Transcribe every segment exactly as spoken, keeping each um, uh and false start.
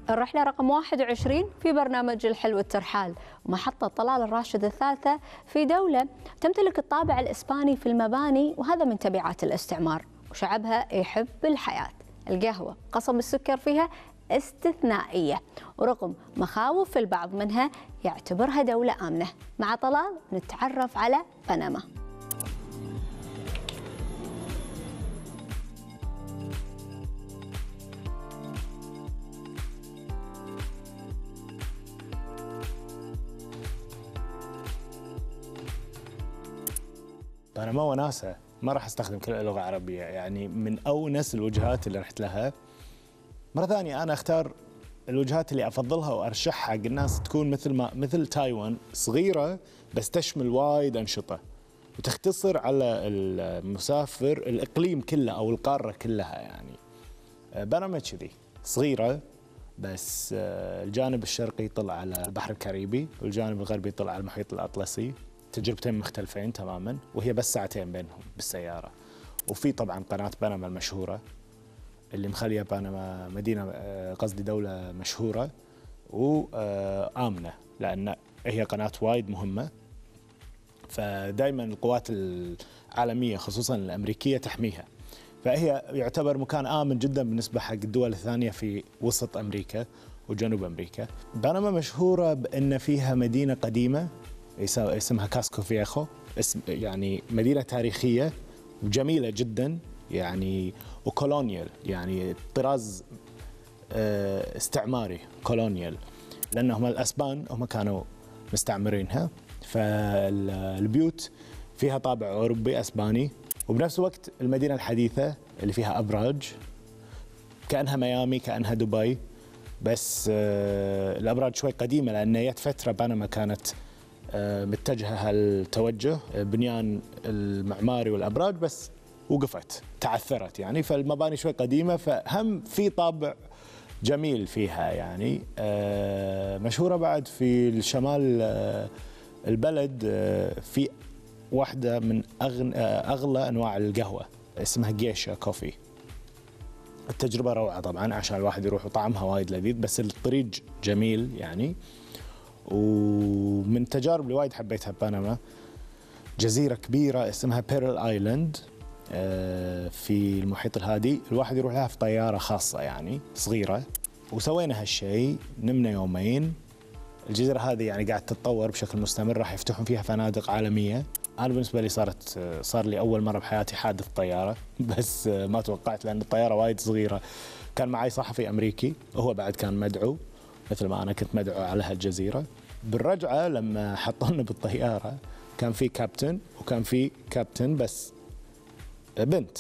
الرحلة رقم واحد وعشرين في برنامج الحلو الترحال، محطة طلال الراشد الثالثة في دولة تمتلك الطابع الإسباني في المباني، وهذا من تبعات الاستعمار، وشعبها يحب الحياة. القهوة قصب السكر فيها استثنائية، ورغم مخاوف البعض منها يعتبرها دولة آمنة. مع طلال نتعرف على بنما. بنما وناسة، ما راح استخدم كل لغة عربية، يعني من أونس الوجهات اللي رحت لها. مرة ثانية أنا أختار الوجهات اللي أفضلها وأرشحها حق الناس تكون مثل ما مثل تايوان، صغيرة بس تشمل وايد أنشطة وتختصر على المسافر الإقليم كله أو القارة كلها. يعني بنما كذي صغيرة بس الجانب الشرقي يطلع على البحر الكاريبي والجانب الغربي يطلع على المحيط الأطلسي، تجربتين مختلفين تماما، وهي بس ساعتين بينهم بالسيارة. وفي طبعا قناة بنما المشهورة اللي مخليه بنما مدينة قصدي دولة مشهورة وآمنة، لأن هي قناة وايد مهمة، فدائما القوات العالمية خصوصا الأمريكية تحميها، فهي يعتبر مكان آمن جدا بالنسبة حق الدول الثانية في وسط أمريكا وجنوب أمريكا. بنما مشهورة بأن فيها مدينة قديمة اسمها كاسكو فييخو، اسم يعني مدينة تاريخية وجميلة جدا، يعني وكولونيال، يعني طراز استعماري كولونيال، لأنهم الأسبان هم كانوا مستعمرينها، فالبيوت فيها طابع أوروبي أسباني، وبنفس الوقت المدينة الحديثة اللي فيها أبراج كأنها ميامي كأنها دبي، بس الأبراج شوي قديمة لأن جت فترة بنما كانت متجهة هالتوجه بنيان المعماري والأبراج، بس وقفت تعثرت يعني، فالمباني شوي قديمة، فهم في طابع جميل فيها. يعني مشهورة بعد في الشمال البلد في واحدة من أغلى أنواع القهوة اسمها جيشا كوفي. التجربة روعة طبعا عشان الواحد يروح وطعمها وايد لذيذ، بس الطريق جميل يعني. ومن التجارب اللي وايد حبيتها ببنما جزيرة كبيرة اسمها بيرل آيلاند في المحيط الهادي، الواحد يروح لها في طيارة خاصة يعني صغيرة، وسوينا هالشيء، نمنا يومين. الجزيرة هذه يعني قاعد تتطور بشكل مستمر، راح يفتحون فيها فنادق عالمية. أنا بالنسبة لي صارت صار لي أول مرة بحياتي حادث طيارة، بس ما توقعت لأن الطيارة وايد صغيرة. كان معي صحفي أمريكي وهو بعد كان مدعو مثل ما أنا كنت مدعو على هالجزيرة. بالرجعة لما حطونا بالطيارة كان في كابتن وكان في كابتن بس بنت،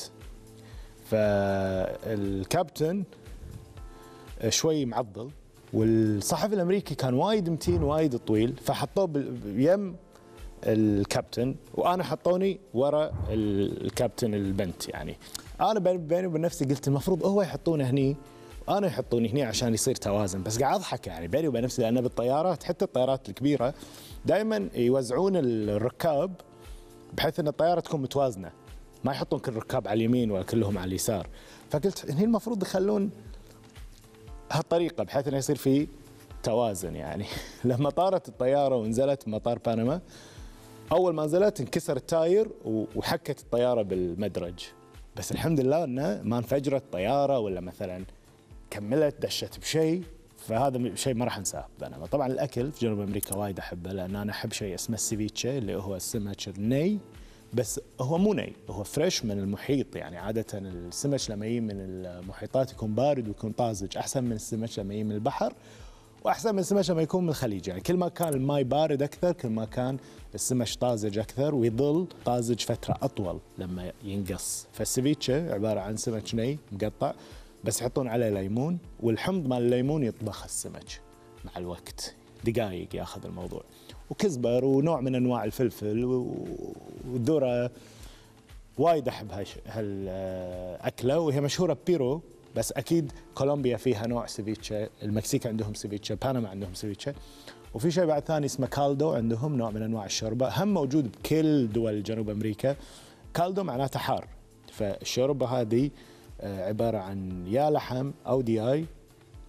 فالكابتن شوي معضل والصحفي الأمريكي كان وايد متين وايد طويل، فحطوه بيم الكابتن وأنا حطوني ورا الكابتن البنت. يعني أنا بيني وبين نفسي قلت المفروض هو يحطونه هني وأنا يحطوني هني عشان يصير توازن، بس قاعد أضحك يعني بيني وبين نفسي، لأن بالطيارات حتى الطيارات الكبيرة دائما يوزعون الركاب بحيث أن الطيارة تكون متوازنة، ما يحطون كل الركاب على اليمين ولا كلهم على اليسار. فقلت هني المفروض يخلون هالطريقة بحيث أنه يصير في توازن يعني. لما طارت الطيارة ونزلت مطار بنما، أول ما نزلت انكسر التاير وحكت الطيارة بالمدرج، بس الحمد لله أنه ما انفجرت طيارة ولا مثلا كملت دشت بشيء، فهذا شيء ما راح انساه بنما. طبعا الأكل في جنوب أمريكا وايد أحبه، لأن أنا أحب شيء اسمه السيفيتشي اللي هو السمك الني، بس هو مو ني، هو فريش من المحيط. يعني عادة السمك لما يجي من المحيطات يكون بارد ويكون طازج، أحسن من السمك لما يجي من البحر، وأحسن من السمك لما يكون من الخليج. يعني كل ما كان الماء بارد أكثر كل ما كان السمك طازج أكثر، ويظل طازج فترة أطول لما ينقص. فالسيفيتشي عبارة عن سمك ني مقطع بس يحطون عليه ليمون، والحمض مال الليمون يطبخ السمك مع الوقت، دقائق ياخذ الموضوع، وكزبر ونوع من انواع الفلفل والذره. وايد احب هالاكله، وهي مشهوره ببيرو، بس اكيد كولومبيا فيها نوع سيفيتشي، المكسيك عندهم سيفيتشي، بنما عندهم سيفيتشي، وفي شيء بعد ثاني اسمه كالدو، عندهم نوع من انواع الشوربه، هم موجود بكل دول جنوب امريكا. كالدو معناته حار، فالشوربه هذه عباره عن يا لحم او دياي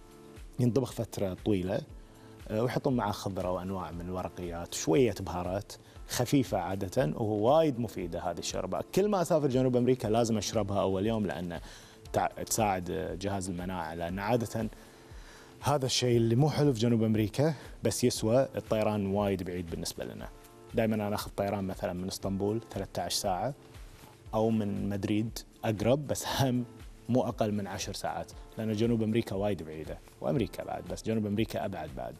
ينطبخ فترة طويلة، ويحطون معه خضرة وأنواع من الورقيات، شوية بهارات خفيفة عادة، ووايد مفيدة هذه الشوربة. كل ما أسافر جنوب أمريكا لازم أشربها أول يوم، لأن تساعد جهاز المناعة، لأن عادة هذا الشيء اللي مو حلو في جنوب أمريكا، بس يسوى الطيران وايد بعيد بالنسبة لنا. دائما أنا أخذ طيران مثلا من اسطنبول ثلاثة عشر ساعة، أو من مدريد أقرب بس هم مو أقل من عشر ساعات، لأن جنوب أمريكا وايد بعيدة، وأمريكا بعد، بس جنوب أمريكا أبعد بعد.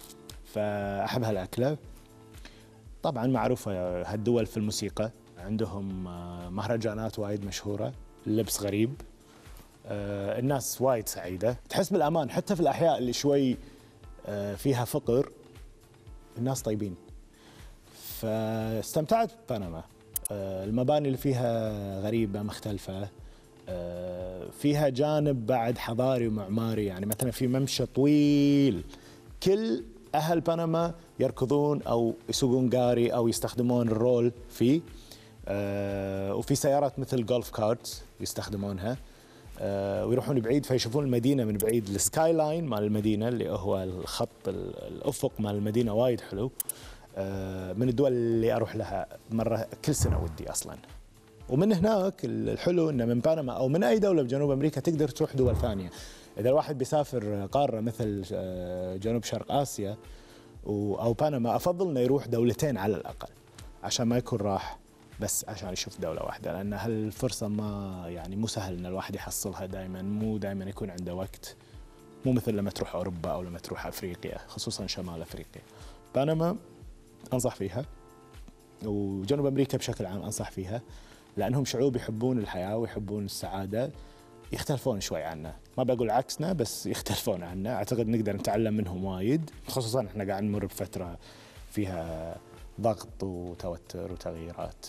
فأحب هالأكلة. طبعا معروفة هالدول في الموسيقى، عندهم مهرجانات وايد مشهورة، اللبس غريب، الناس وايد سعيدة، تحس بالأمان حتى في الأحياء اللي شوي فيها فقر، الناس طيبين. فاستمتعت ببنما. المباني اللي فيها غريبة مختلفة، فيها جانب بعد حضاري ومعماري، يعني مثلا في ممشى طويل كل أهل بنما يركضون أو يسوقون قاري أو يستخدمون الرول فيه، وفي سيارات مثل جولف كارت يستخدمونها، ويروحون بعيد فيشوفون المدينة من بعيد. السكاي لاين مال المدينة اللي هو الخط الأفق مال المدينة وايد حلو. من الدول اللي أروح لها مرة كل سنة ودي أصلاً. ومن هناك الحلو إنه من بنما أو من أي دولة بجنوب أمريكا تقدر تروح دول ثانية. إذا الواحد بيسافر قارة مثل جنوب شرق آسيا أو بنما، أفضل إنه يروح دولتين على الأقل، عشان ما يكون راح بس عشان يشوف دولة واحدة، لأن هالفرصة ما يعني مو سهل إن الواحد يحصلها دائما، مو دائما يكون عنده وقت، مو مثل لما تروح أوروبا أو لما تروح أفريقيا، خصوصا شمال أفريقيا. بنما أنصح فيها، وجنوب أمريكا بشكل عام أنصح فيها، لأنهم شعوب يحبون الحياة ويحبون السعادة، يختلفون شوي عنا، ما بقول عكسنا بس يختلفون عنا. أعتقد نقدر نتعلم منهم وايد، خصوصا إحنا قاعد نمر بفترة فيها ضغط وتوتر وتغييرات.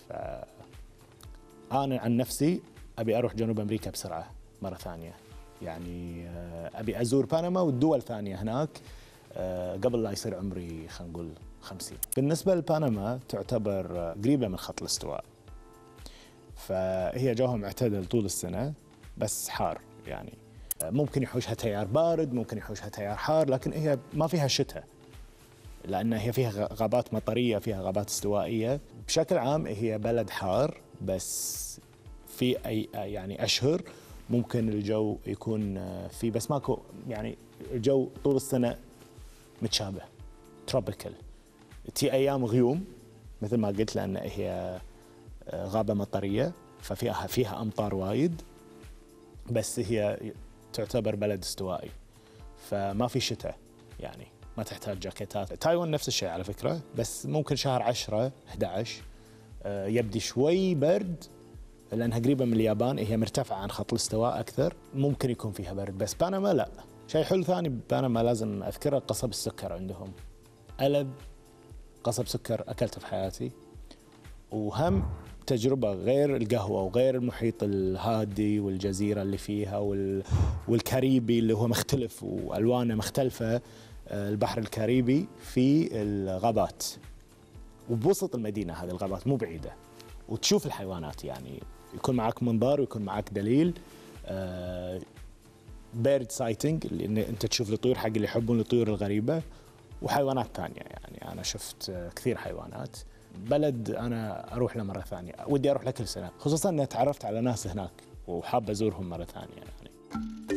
فأنا عن نفسي أبي أروح جنوب أمريكا بسرعة مرة ثانية، يعني أبي أزور بنما والدول ثانية هناك قبل لا يصير عمري خلينا نقول خمسين. بالنسبة لبنما تعتبر قريبة من خط الاستواء، فهي جوها معتدل طول السنة بس حار، يعني ممكن يحوشها تيار بارد، ممكن يحوشها تيار حار، لكن هي ما فيها شتاء لأن هي فيها غابات مطرية، فيها غابات استوائية. بشكل عام هي بلد حار، بس في أي يعني أشهر ممكن الجو يكون فيه، بس ماكو يعني الجو طول السنة متشابه تروبيكال. تي أيام غيوم مثل ما قلت، لأن هي غابة مطرية ففيها فيها أمطار وايد، بس هي تعتبر بلد استوائي فما في شتاء، يعني ما تحتاج جاكيتات. تايوان نفس الشيء على فكرة، بس ممكن شهر عشرة أحد عشر يبدي شوي برد، لأنها قريبة من اليابان، هي مرتفعة عن خط الاستواء أكثر، ممكن يكون فيها برد. بس بنما لا. شيء حلو ثاني ببنما لازم أذكره، قصب السكر عندهم، ألذ قصب سكر أكلته في حياتي، وهم تجربة غير القهوة وغير المحيط الهادي والجزيرة اللي فيها والكاريبي اللي هو مختلف وألوانه مختلفة. البحر الكاريبي في الغابات وبوسط المدينة، هذه الغابات مو بعيدة، وتشوف الحيوانات، يعني يكون معك منظار ويكون معك دليل. بيرد سايتنج اللي انت تشوف الطيور حق اللي يحبون الطيور الغريبة، وحيوانات ثانية، يعني أنا شفت كثير حيوانات. بلد أنا أروح له مرة ثانية، ودي أروح له كل سنة، خصوصا أني تعرفت على ناس هناك وحاب أزورهم مرة ثانية يعني.